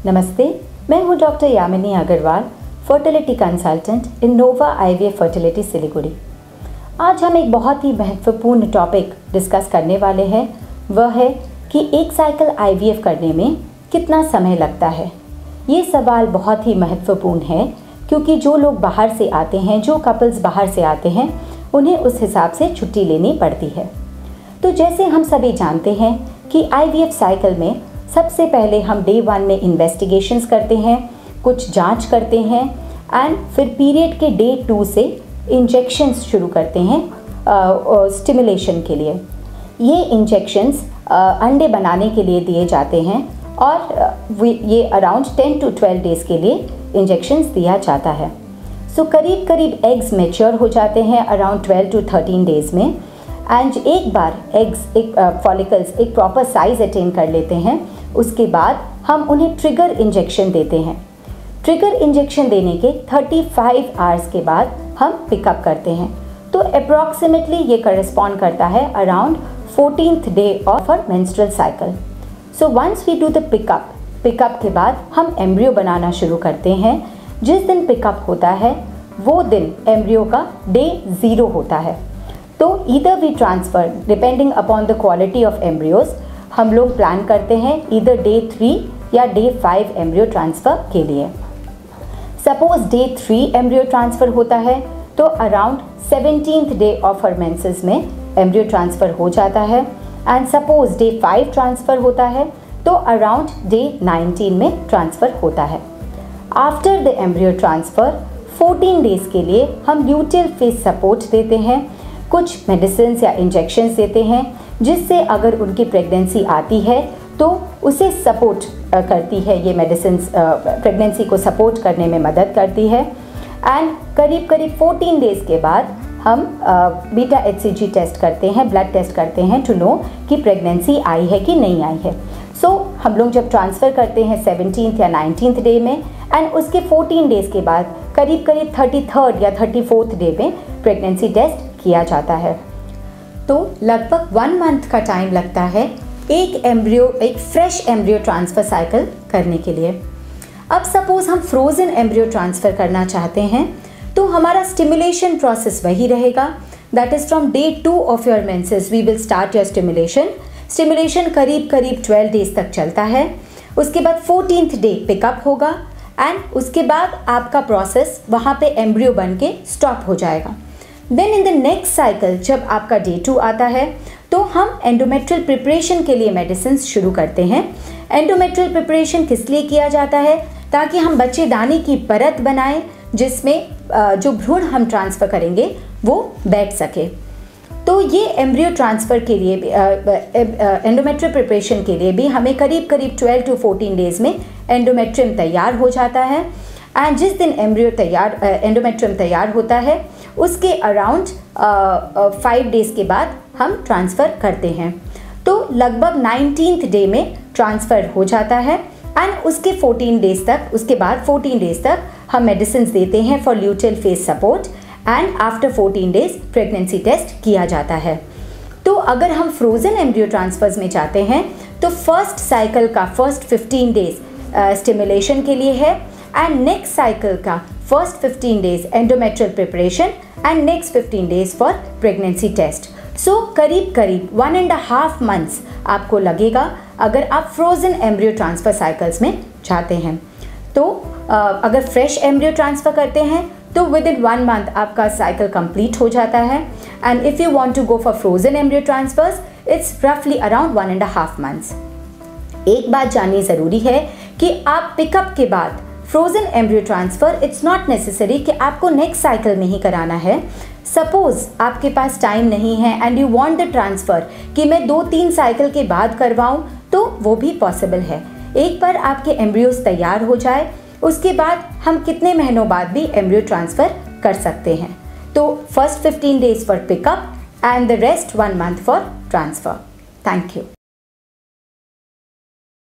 नमस्ते, मैं हूं doctor Yamini Agarwal, fertility consultant in Nova IVF fertility Siliguri. आज हम एक बहुत ही महत्वपूर्ण टॉपिक डिस्कस करने वाले हैं। वह है कि एक साइकिल आईवीएफ करने में कितना समय लगता है। ये सवाल बहुत ही महत्वपूर्ण है क्योंकि जो लोग बाहर से आते हैं, जो कपल्स बाहर से आते हैं, उन्हें उस हिसाब से छुट्टी लेनी पड़ती है। तो जैसे हम सभी जानते हैं कि आईवीएफ साइकिल में सबसे पहले हम डे 1 में इन्वेस्टिगेशंस करते हैं, कुछ जांच करते हैं एंड फिर पीरियड के डे 2 से इंजेक्शंस शुरू करते हैं स्टिमुलेशन के लिए। ये इंजेक्शंस अंडे बनाने के लिए दिए जाते हैं और ये अराउंड 10 to 12 डेज़ के लिए इंजेक्शंस दिया जाता है। सो करीब एग्स मैच्योर हो जाते हैं अराउंड 12 to 13 डेज़ में एंड एक बार एग्स फॉलिकल्स एक प्रॉपर साइज अटेन कर लेते हैं, उसके बाद हम उन्हें ट्रिगर इंजेक्शन देते हैं। ट्रिगर इंजेक्शन देने के 35 आवर्स के बाद हम पिकअप करते हैं। तो अप्रॉक्सीमेटली ये करस्पॉन्ड करता है around 14th day of our menstrual cycle. So once we do the pickup के बाद हम एम्ब्रियो बनाना शुरू करते हैं। जिस दिन पिकअप होता है वो दिन एम्ब्रियो का डे 0 होता है। तो either we transfer depending upon the quality of embryos, हम लोग प्लान करते हैं ईदर डे 3 या डे 5 एम्ब्रियो ट्रांसफ़र के लिए। सपोज डे 3 एम्ब्रियो ट्रांसफ़र होता है तो around 17th day of her menses में एम्ब्रियो ट्रांसफ़र हो जाता है एंड सपोज डे 5 ट्रांसफ़र होता है तो अराउंड डे 19 में ट्रांसफ़र होता है। After the embryo transfer 14 days के लिए हम ल्यूटेल फेस सपोर्ट देते हैं, कुछ मेडिसिन्स या इंजेक्शंस देते हैं जिससे अगर उनकी प्रेगनेंसी आती है तो उसे सपोर्ट करती है। ये मेडिसिन्स प्रेगनेंसी को सपोर्ट करने में मदद करती है एंड करीब 14 डेज़ के बाद हम बीटा HCG टेस्ट करते हैं, ब्लड टेस्ट करते हैं टू नो कि प्रेगनेंसी आई है कि नहीं आई है। सो हम लोग जब ट्रांसफ़र करते हैं 17th या 19th डे में एंड उसके 14 डेज़ के बाद करीब 33rd या 34th डे में प्रेगनेंसी टेस्ट किया जाता है। तो लगभग 1 मंथ का टाइम लगता है एक फ्रेश एम्ब्रियो ट्रांसफ़र साइकिल करने के लिए। अब सपोज़ हम फ्रोज़न एम्ब्रियो ट्रांसफ़र करना चाहते हैं तो हमारा स्टिमुलेशन प्रोसेस वही रहेगा। That is from day 2 of your menses we will start your stimulation करीब 12 डेज़ तक चलता है। उसके बाद 14th डे पिकअप होगा एंड उसके बाद आपका प्रोसेस वहाँ पे एम्ब्रियो बन के स्टॉप हो जाएगा। Then in the next cycle जब आपका डे 2 आता है तो हम एंडोमेट्रियल प्रिपरेशन के लिए मेडिसिन शुरू करते हैं। एंडोमेट्रियल प्रिपरेशन किस लिए किया जाता है? ताकि हम बच्चेदानी की परत बनाएं जिसमें जो भ्रूण हम ट्रांसफ़र करेंगे वो बैठ सके। तो ये एम्ब्रियो ट्रांसफ़र के लिए एंडोमेट्रियल प्रिपरेशन के लिए भी हमें करीब 12 to 14 डेज़ में एंडोमेट्रियम तैयार हो जाता है एंड जिस दिन एंडोमेट्रियम तैयार होता है उसके अराउंड 5 डेज़ के बाद हम ट्रांसफ़र करते हैं। तो लगभग 19th डे में ट्रांसफ़र हो जाता है एंड उसके 14 डेज़ तक हम मेडिसिन देते हैं for luteal phase support and after 14 days pregnancy test किया जाता है। तो अगर हम फ्रोज़न एम्ब्रियो ट्रांसफर्स में जाते हैं तो फर्स्ट साइकिल का फर्स्ट 15 डेज़ स्टिमुलेशन के लिए है एंड नेक्स्ट साइकिल का first 15 days endometrial preparation and next 15 days for pregnancy test. So करीब 1.5 मंथ्स आपको लगेगा अगर आप फ्रोज़न एम्ब्रियो ट्रांसफ़र साइकिल्स में जाते हैं। तो अगर फ्रेश एम्ब्रियो ट्रांसफ़र करते हैं तो विद इन 1 मंथ आपका साइकिल कंप्लीट हो जाता है and if you want to go for frozen embryo transfers it's रफली अराउंड 1.5 मंथ्स। एक बात जाननी ज़रूरी है कि आप पिकअप के बाद frozen embryo transfer it's not necessary कि आपको नेक्स्ट साइकिल में ही कराना है। सपोज़ आपके पास टाइम नहीं है and you want the transfer कि मैं 2-3 साइकिल के बाद करवाऊँ तो वो भी पॉसिबल है। एक बार आपके एम्ब्रियोज तैयार हो जाए उसके बाद हम कितने महीनों बाद भी एम्ब्रियो ट्रांसफ़र कर सकते हैं। तो first 15 days for pickup and the rest 1 month for transfer. Thank you.